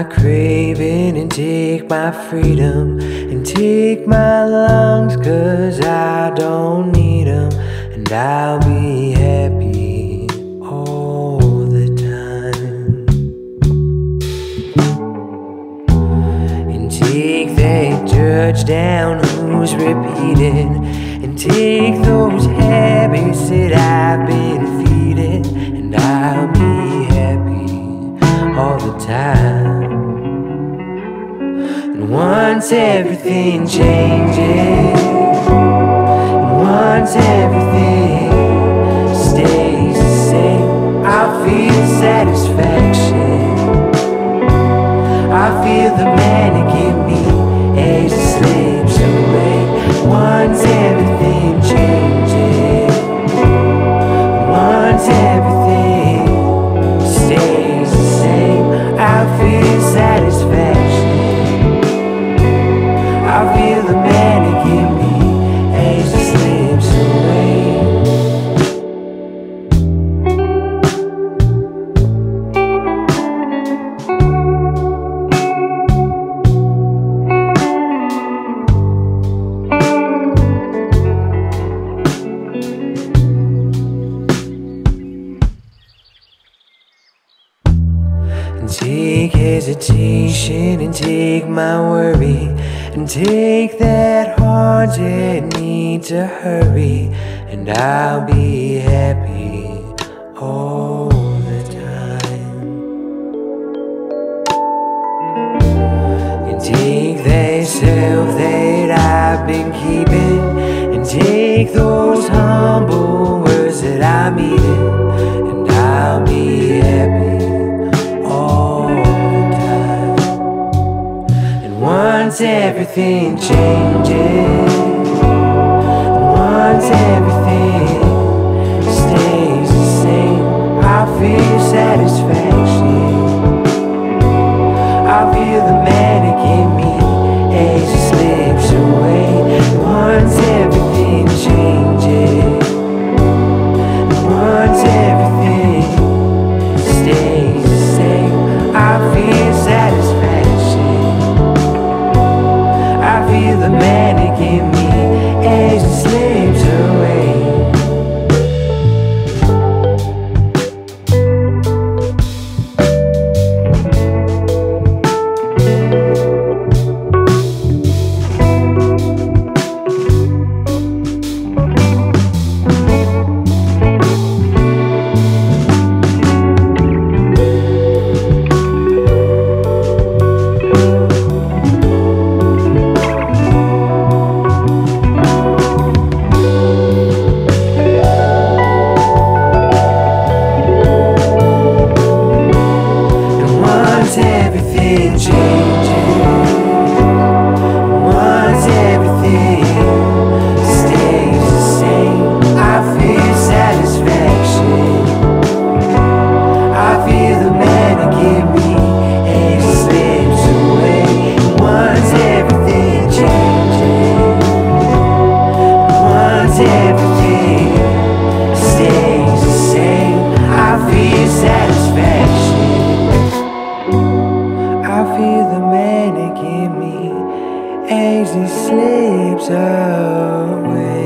my craving and take my freedom and take my lungs, 'cause I don't need them, and I'll be happy all the time. And take that judge down who's repeating, and take those habits that I've been feeding, and I'll be happy all the time. And once everything changes, and once everything stays the same, I'll feel satisfaction. I feel the manic in me as it slips away. Once everything changes, once everything stays the same, I feel satisfaction. I feel the manic in me as it slips away. And take hesitation and take my worry, and take that haunted need to hurry, and I'll be happy all the time. And take that self that I've been keeping, and take those humble words that I'm eating, and I'll be happy all the time. And once everything changes, and once everything stays the same, I feel satisfaction. I feel the manic in me as it slips away. Once everything changes, and once everything stays the same, I feel satisfaction. I feel the manic in me as it slips away. Everything changes, once everything stays the same, I feel satisfaction. I feel the manic in me as it slips away. Once everything changes, once everything stays the same, I feel satisfaction. I feel the manic in me as it slips away.